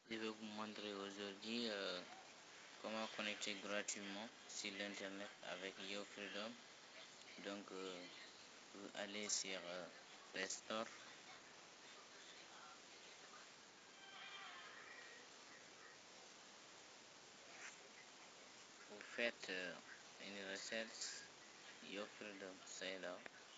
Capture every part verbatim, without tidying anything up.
Je vais vous montrer aujourd'hui euh, comment connecter gratuitement sur l'internet avec YoFreedom. Donc euh, vous allez sur euh, Play Store, vous faites euh, une recherche YoFreedom, c'est là.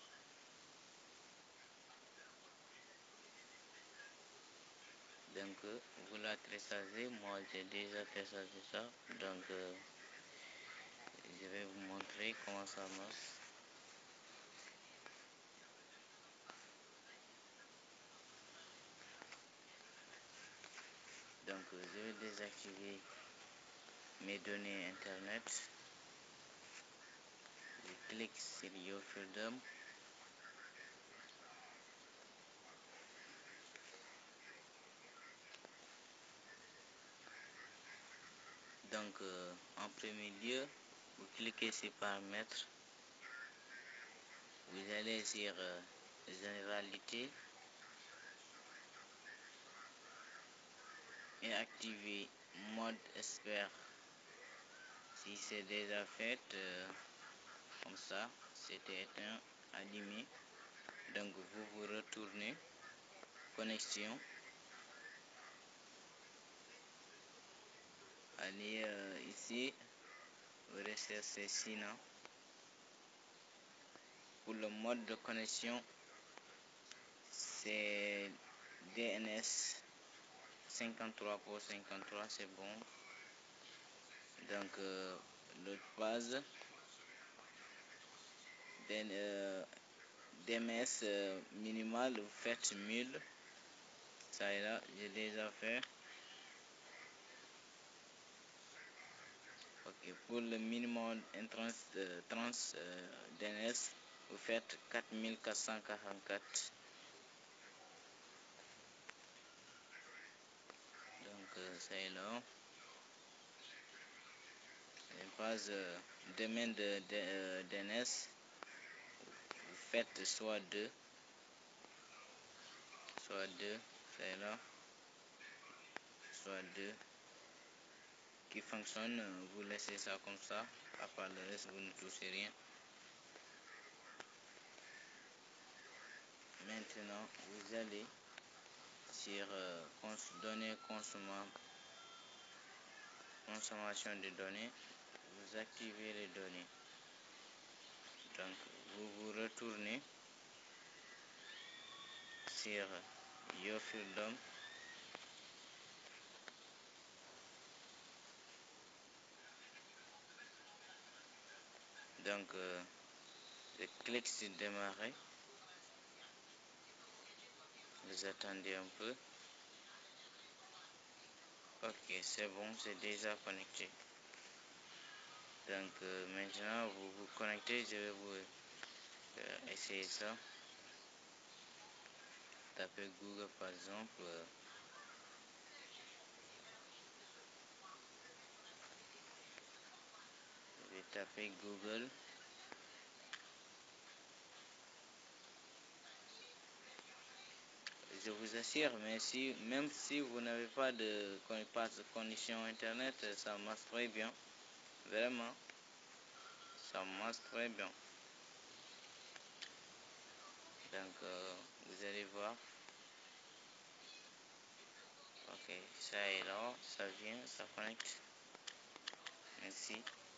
Donc euh, vous la téléchargez, moi j'ai déjà téléchargé ça, donc euh, je vais vous montrer comment ça marche. Donc euh, je vais désactiver mes données internet. Je clique sur YoFreedom. Donc euh, en premier lieu, vous cliquez sur paramètres, vous allez sur euh, généralité et activer mode expert. Si c'est déjà fait, euh, comme ça, c'était éteint, allumé. Donc vous vous retournez, connexion, allez euh, ici, vous recherchez sinon. Pour le mode de connexion, c'est D N S cinquante-trois pour cinquante-trois, c'est bon. Donc euh, l'autre base euh, D M S euh, minimal, vous faites mille, ça est là, j'ai déjà fait. Ok, pour le minimum entrance euh, trans euh, D N S, vous faites quatre mille quatre cent quarante-quatre. Donc euh, ça est là. Les bases euh, domaine de, de euh, D N S, vous faites soit deux, soit deux, ça est là, soit deux, qui fonctionne, vous laissez ça comme ça, à part le reste vous ne touchez rien. Maintenant vous allez sur euh, cons données consommation consommation de données, vous activez les données. Donc vous vous retournez sur YoFreedom. Donc euh, je clique sur démarrer. Vous attendez un peu. Ok, c'est bon, c'est déjà connecté. Donc euh, maintenant vous vous connectez, je vais vous euh, essayer ça. Tapez Google par exemple. Euh, je vais taper Google. Je vous assure, mais si, même si vous n'avez pas de, pas de connexion internet, ça marche très bien. Vraiment, ça marche très bien. Donc, euh, vous allez voir. Ok, ça est là, ça vient, ça connecte. Merci.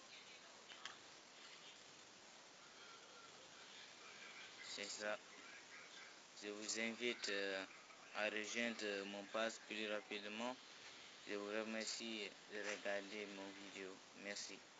C'est ça. Je vous invite euh, à rejoindre mon page plus rapidement. Je vous remercie de regarder mon vidéo. Merci.